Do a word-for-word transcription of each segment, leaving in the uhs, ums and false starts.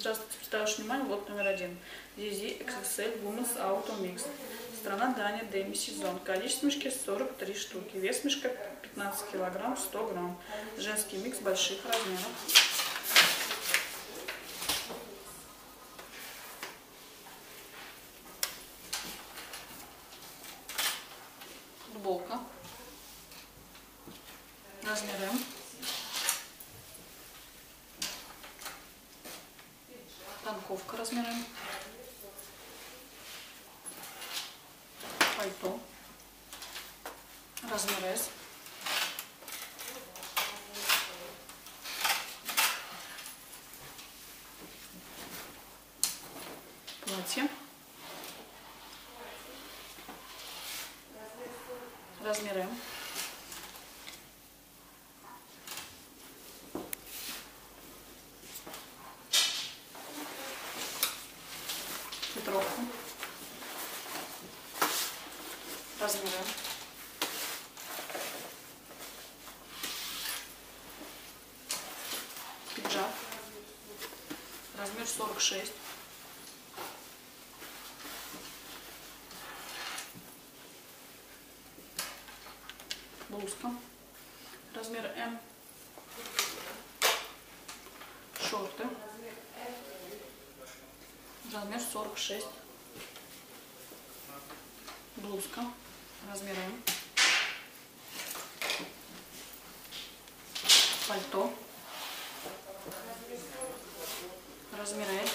Здравствуйте, представляю внимание, лот номер один. Зизи икс икс эль Women's Auto Mix. Страна Дания, демисезон. Количество мешки сорок три штуки. Вес мешка пятнадцать килограмм, сто грамм. Женский микс больших размеров. Футболка. Размер М. Танковка размер М. Пальто. Размер С. Платье. Размер М. Ветровка. Размер М. Пиджак. Размер сорок шесть. Блузка. Размер М. Шорты. Размер сорок шесть. Блузка. Размер М. Пальто. Размер Л.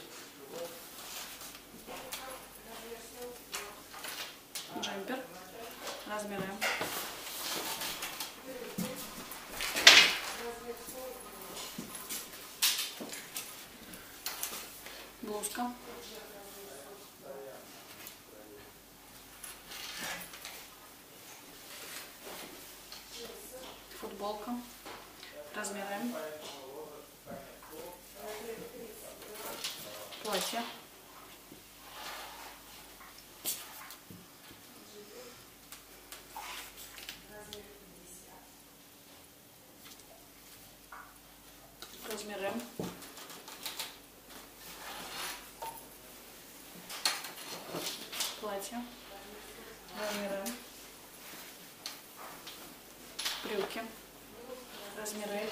Джемпер. Размер М. Блузка. Футболка. Размер М. Платье. Размер М. Платье. Размер М. Брюки. Размер Л.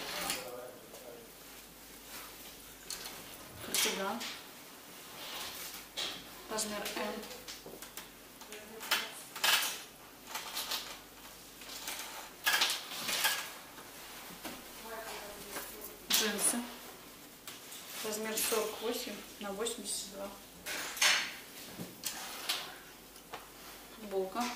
Кардиган. Размер М. Джинсы. Размер сорок восемь на восемьдесят два. Футболка.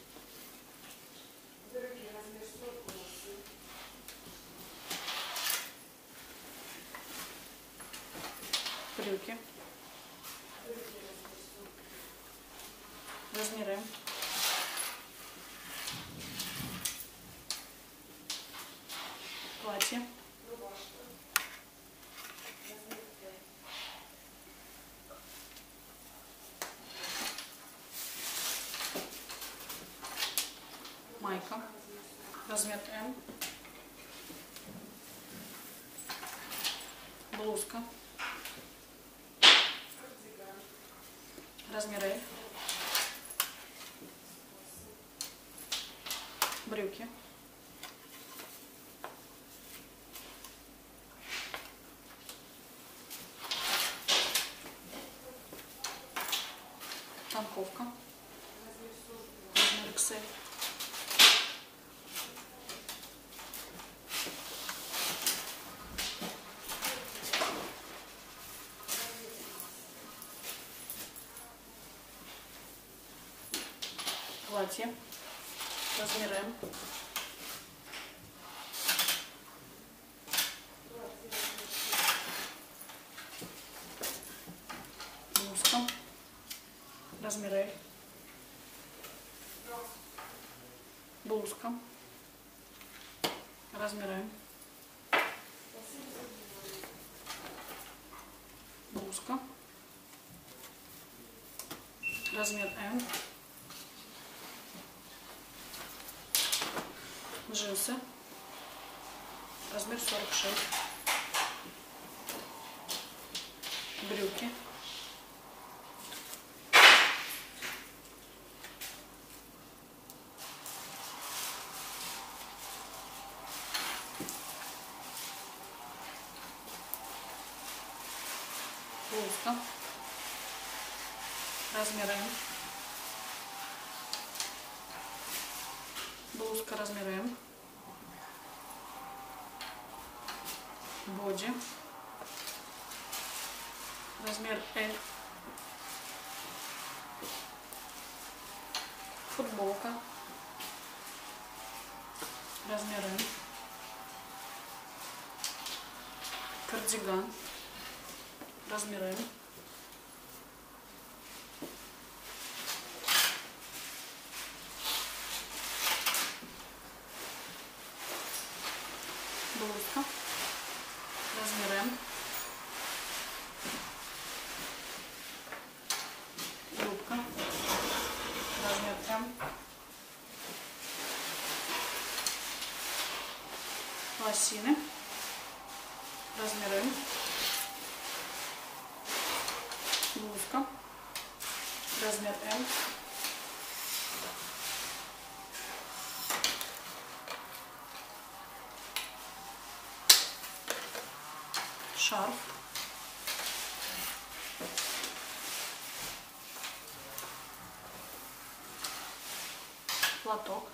Брюки. Размер М. Платье. Майка. Размер М. Блузка. Размер Л. Брюки. Танковка. Размер икс эль. Платье. Размер М. Блузка. Размер Л. Блузка. Размер М. Блузка. Размер М. Джинсы. Размер сорок шесть. брюки, блузка, размер М, блузка размер М, боди, размер L, футболка, размер М, кардиган, размер М, блузка, размер М, юбка, размер М, лосины, размер М, блузка, размер М, шарф, платок,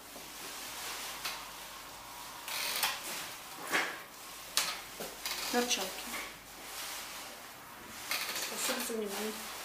перчатки. Спасибо за внимание.